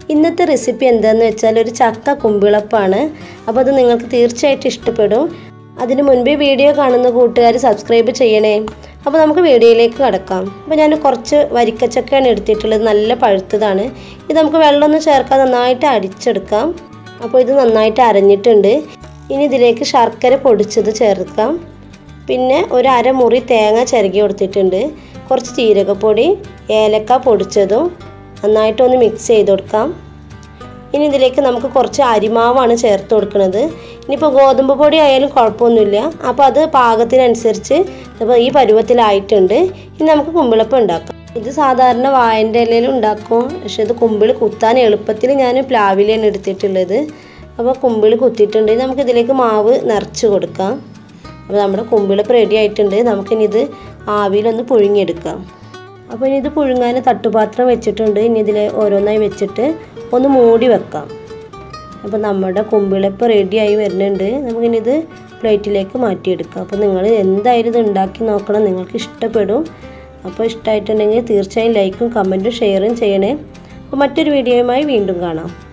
ഇന്നത്തെ റെസിപ്പി എന്താണെന്ന് വെച്ചാൽ ഒരു ചക്ക കുമ്പിളപ്പാണ്. അപ്പോൾ അത് നിങ്ങൾക്ക് തീർച്ചയായിട്ടും ഇഷ്ടപ്പെടും. അതിനു മുൻപേ വീഡിയോ കാണുന്ന കൂട്ടുകാർ സബ്സ്ക്രൈബ് ചെയ്യണേ. അപ്പോൾ നമുക്ക് വീഡിയോയിലേക്ക് കടക്കാം. അപ്പോൾ ഞാൻ കുറച്ച് വരിക്കച്ചക്കയാണ് എടുത്തിട്ടുള്ളത്, നല്ല പഴുത്തതാണ്. ഇത് നമുക്ക് വെള്ളമൊന്നും ചേർക്കാൻ നന്നായിട്ട് അടിച്ചെടുക്കാം. അപ്പോൾ ഇത് നന്നായിട്ട് അരഞ്ഞിട്ടുണ്ട്. ഇനി ഇതിലേക്ക് ശർക്കര പൊടിച്ചത് ചേർക്കാം. പിന്നെ ഒരു അരമുറി തേങ്ങ ചിരകി കൊടുത്തിട്ടുണ്ട്. കുറച്ച് ജീരകപ്പൊടി, ഏലക്ക പൊടിച്ചതും നന്നായിട്ടൊന്ന് മിക്സ് ചെയ്ത് കൊടുക്കാം. ഇനി ഇതിലേക്ക് നമുക്ക് കുറച്ച് അരിമാവാണ് ചേർത്ത് കൊടുക്കുന്നത്. ഇനിയിപ്പോൾ ഗോതമ്പ് പൊടി ആയാലും കുഴപ്പമൊന്നുമില്ല. അപ്പോൾ അത് പാകത്തിനനുസരിച്ച് ഇപ്പോൾ ഈ പരുവത്തിലായിട്ടുണ്ട്. ഇനി നമുക്ക് കുമ്പിളപ്പം ഉണ്ടാക്കാം. ഇത് സാധാരണ വാഴൻ്റെ ഇലയിൽ ഉണ്ടാക്കും, പക്ഷേ ഇത് കുമ്പിൾ കുത്താൻ എളുപ്പത്തിൽ ഞാൻ പ്ലാവിലാണ് എടുത്തിട്ടുള്ളത്. അപ്പോൾ കുമ്പിൾ കുത്തിയിട്ടുണ്ട്. നമുക്കിതിലേക്ക് മാവ് നിറച്ച് കൊടുക്കാം. അപ്പോൾ നമ്മുടെ കുമ്പിളപ്പം റെഡി ആയിട്ടുണ്ട്. നമുക്കിനി ഇത് ആവിയിലൊന്ന് പുഴുങ്ങിയെടുക്കാം. അപ്പോൾ ഇനി ഇത് പുഴുങ്ങാൻ തട്ടുപാത്രം വെച്ചിട്ടുണ്ട്. ഇനി ഇതിൽ ഓരോന്നായി വെച്ചിട്ട് ഒന്ന് മൂടി വെക്കാം. അപ്പോൾ നമ്മുടെ കുമ്പിളപ്പം റെഡിയായി വരുന്നുണ്ട്. നമുക്കിനി ഇത് പ്ലേറ്റിലേക്ക് മാറ്റിയെടുക്കാം. അപ്പോൾ നിങ്ങൾ എന്തായാലും ഇത് ഉണ്ടാക്കി നോക്കണം, നിങ്ങൾക്ക് ഇഷ്ടപ്പെടും. അപ്പോൾ ഇഷ്ടമായിട്ടുണ്ടെങ്കിൽ തീർച്ചയായും ലൈക്കും കമൻറ്റും ഷെയറും ചെയ്യണേ. അപ്പോൾ മറ്റൊരു വീഡിയോയുമായി വീണ്ടും കാണാം.